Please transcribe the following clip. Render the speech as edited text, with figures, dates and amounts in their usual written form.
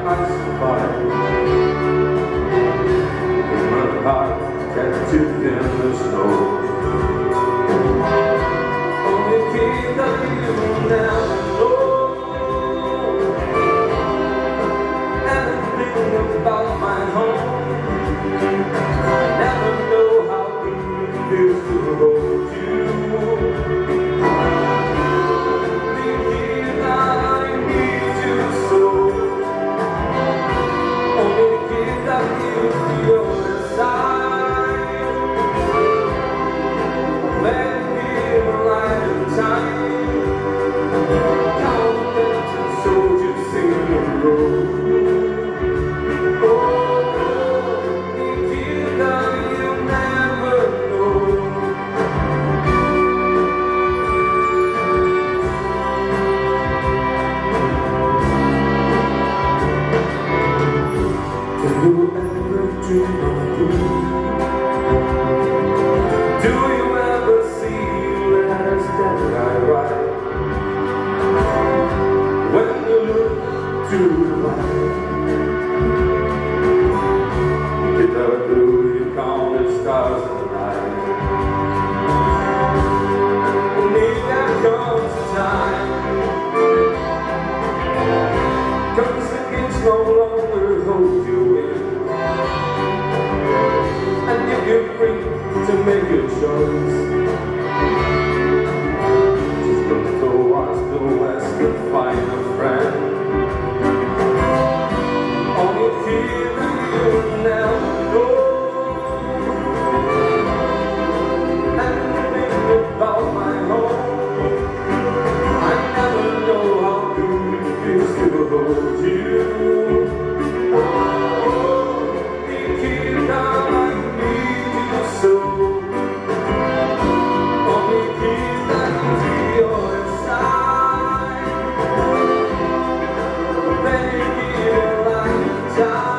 I survive. With my heart captured in the snow. Only Nikita, you never know anything about my home. I never know how good it feels to hold you. Nikita, I need you so. Only Nikita, you feel inside. Let me light in time. Count the soldiers in the road. Do you ever see letters that I write? When you look to the light, Nikita, do you count the stars at night? Only there comes a time, comes the kids no longer hold you in. And if you're free to make your choice, just look towards the west and find a friend. Only Nikita, you never know anything about my home. I never know how good it feels to hold you. Time.